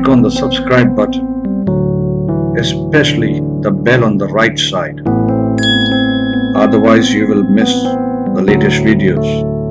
on the subscribe button, especially the bell on the right side. Otherwise, you will miss the latest videos.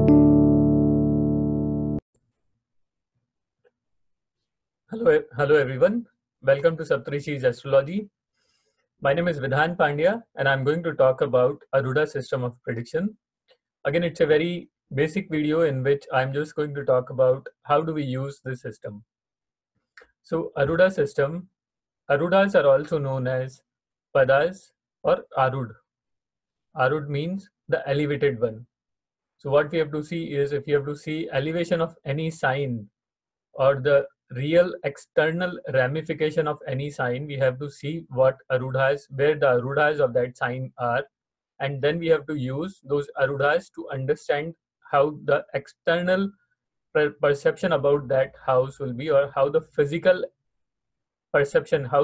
Hello everyone. Welcome to Saptarishi's Astrology. My name is Vidhan Pandya and I'm going to talk about Arudha system of prediction. Again, it's a very basic video in which I'm just going to talk about how do we use this system. So Arudha system, Arudhas are also known as Padas or Arud. Arud means the elevated one. So what we have to see is, if you have to see elevation of any sign or the real external ramification of any sign, we have to see what Arudhas, where the Arudhas of that sign are, and then we have to use those Arudhas to understand how the external perception about that house will be, or how the physical perception, how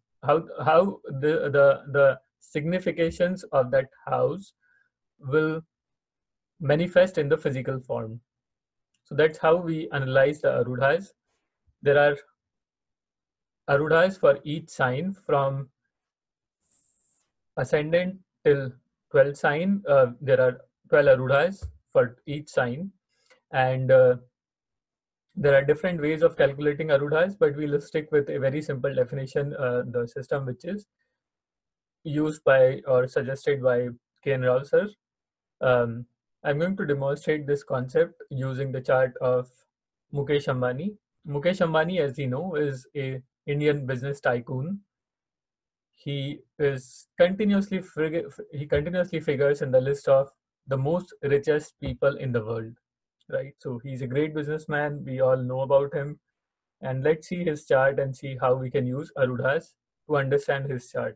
the significations of that house will manifest in the physical form. So that's how we analyze the Arudhas. There are Arudhas for each sign from ascendant till 12th sign. There are 12 Arudhas for each sign, and there are different ways of calculating Arudhas, but we'll stick with a very simple definition, the system which is used by or suggested by K.N. Rao sir. I'm going to demonstrate this concept using the chart of Mukesh Ambani. Mukesh Ambani, as you know, is a Indian business tycoon. He continuously figures in the list of the most richest people in the world, right? So he's a great businessman. We all know about him, and let's see his chart and see how we can use Arudhas to understand his chart.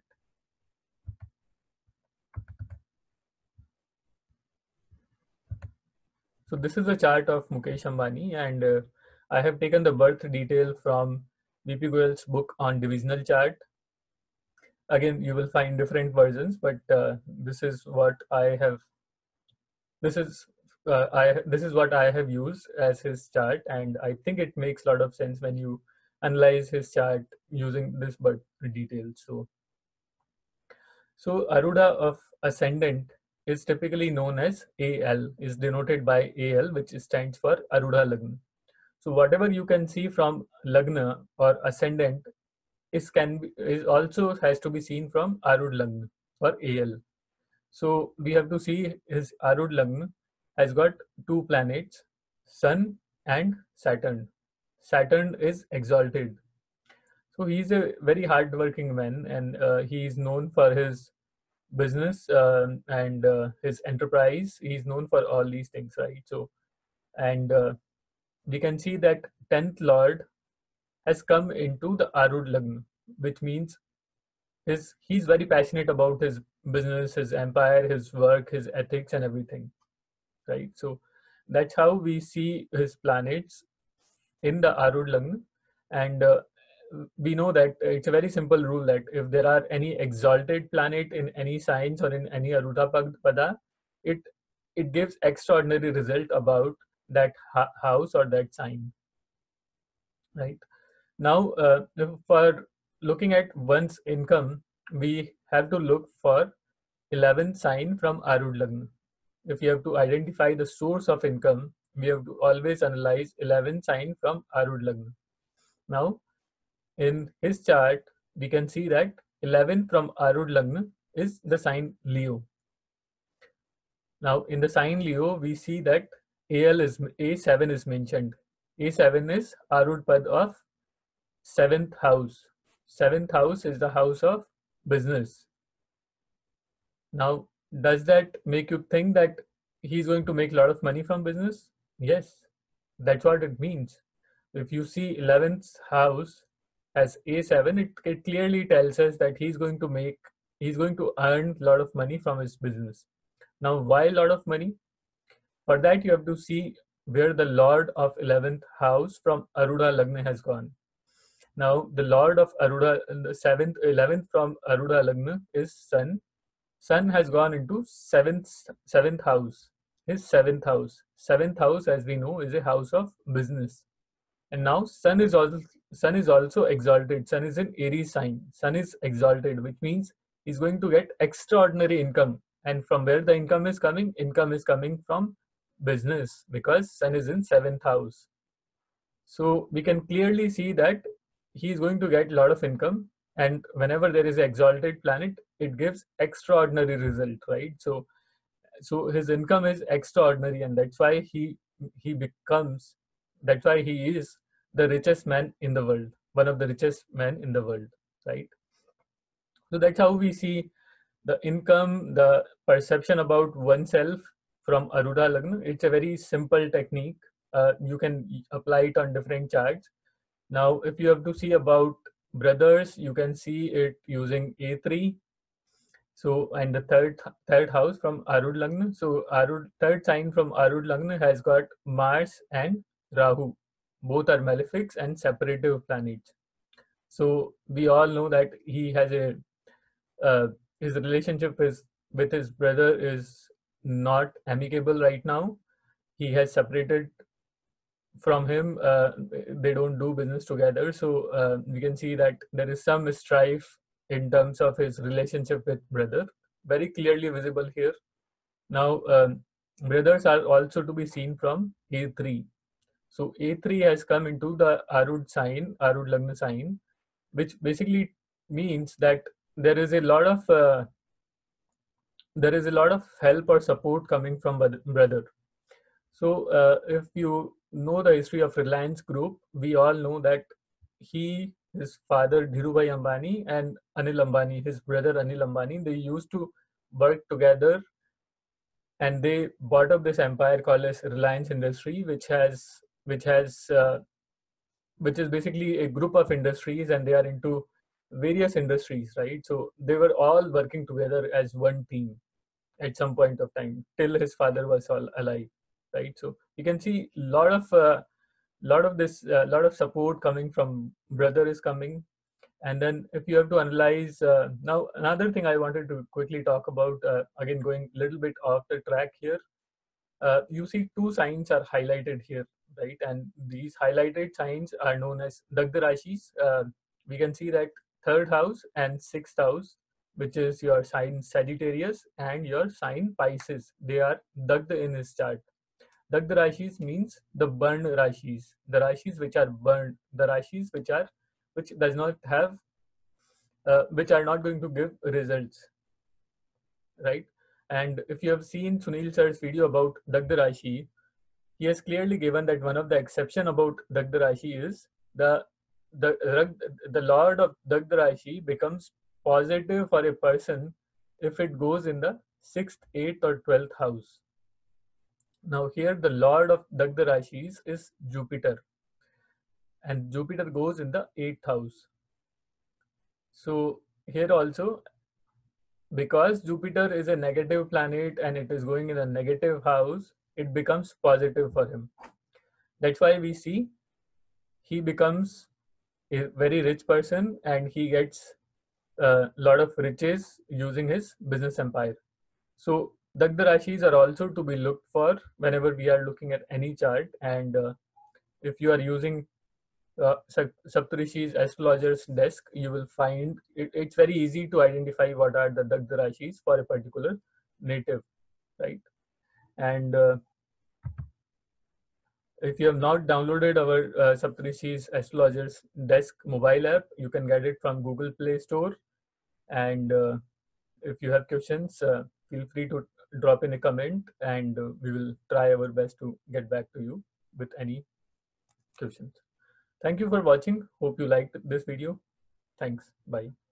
So this is a chart of Mukesh Ambani, and I have taken the birth detail from V.P. Goyal's book on divisional chart. Again, you will find different versions, but this is what I have. This is what I have used as his chart, and I think it makes a lot of sense when you analyze his chart using this birth detail. So Arudha of ascendant is typically known as AL, is denoted by AL, which stands for Arudha Lagna. So whatever you can see from Lagna or ascendant is also has to be seen from Arud Lagna or AL. So we have to see his Arud Lagna has got two planets, Sun and Saturn. Saturn is exalted. So he's a very hardworking man, and he is known for his business and his enterprise. He's known for all these things, right? So, and we can see that 10th Lord has come into the Arud Lagna, which means he's very passionate about his business, his empire, his work, his ethics, and everything, right? So that's how we see his planets in the Arud Lagna, and we know that it's a very simple rule that if there are any exalted planet in any signs or in any Arudha Pada, it gives extraordinary result about that house or that sign, right? Now, for looking at one's income, we have to look for 11th sign from Arud Lagna. If you have to identify the source of income, we have to always analyze 11th sign from Arud Lagna. Now, in his chart, we can see that 11 from Arud Lagna is the sign Leo. Now, in the sign Leo, we see that A7 is mentioned. A7 is Arud Pad of 7th house. 7th house is the house of business. Now, does that make you think that he's going to make a lot of money from business? Yes, that's what it means. If you see 11th house as A7, it clearly tells us that he's going to earn a lot of money from his business. Now, why a lot of money? For that, you have to see where the Lord of 11th house from Arudha Lagna has gone. Now, the Lord of Arudha, the 11th from Arudha Lagna is Sun. Sun has gone into seventh house. His 7th house. 7th house, as we know, is a house of business. And now Sun is Sun is also exalted. Sun is in Aries sign. Sun is exalted, which means he's going to get extraordinary income. And from where the income is coming? Income is coming from business, because Sun is in 7th house. So we can clearly see that he is going to get a lot of income, and whenever there is an exalted planet, it gives extraordinary result, right? So his income is extraordinary, and he becomes that's why he is the richest man in the world, one of the richest men in the world, right? So that's how we see the income, the perception about oneself from Arudha Lagna. It's a very simple technique. You can apply it on different charts. Now, if you have to see about brothers, you can see it using A3. So, and the third house from Arud Lagna. So, third sign from Arud Lagna has got Mars and Rahu. Both are malefics and separative planets. So, we all know that he has a his relationship is with his brother is not amicable right now. He has separated from him. They don't do business together. So we can see that there is some strife in terms of his relationship with brother, very clearly visible here. Now, brothers are also to be seen from A3. So A3 has come into the Arud sign, Arud Lagna sign, which basically means that there is a lot of help or support coming from brother. So if you know the history of Reliance Group, we all know that his father Dhirubhai Ambani and Anil Ambani, his brother Anil Ambani, they used to work together, and they bought up this empire called as Reliance Industry, which is basically a group of industries, and they are into various industries, right? So they were all working together as one team at some point of time till his father was all alive, right? So you can see lot of support coming from brother is coming. And then if you have to analyze now, another thing I wanted to quickly talk about, again going a little bit off the track here. You see two signs are highlighted here, right? And these highlighted signs are known as Dagdha Rashis. We can see that third house and sixth house, which is your sign Sagittarius and your sign Pisces, they are Dagdha in his chart. Dagdha Rashis means the burned Rashis, the Rashis which are burned, the Rashis which does not have, which are not going to give results, right? And if you have seen Sunil sir's video about Dagdha Rashi, he has clearly given that one of the exception about Dagdha Rashi is the the lord of Dagdha Rashi becomes positive for a person if it goes in the 6th, 8th or 12th house. Now here the lord of Dagdha Rashis is Jupiter, and Jupiter goes in the 8th house. So here also, because Jupiter is a negative planet and it is going in a negative house, it becomes positive for him. That's why we see he becomes a very rich person, and he gets a lot of riches using his business empire. So Dagdha Rashis are also to be looked for whenever we are looking at any chart. And if you are using Saptarishis astrologer's desk, you will find it's very easy to identify what are the Dagdha Rashis for a particular native, right? And if you have not downloaded our Saptarishis astrologer's desk mobile app, you can get it from Google Play Store. And if you have questions, feel free to drop in a comment, and we will try our best to get back to you with any questions. Thank you for watching. Hope you liked this video. Thanks. Bye.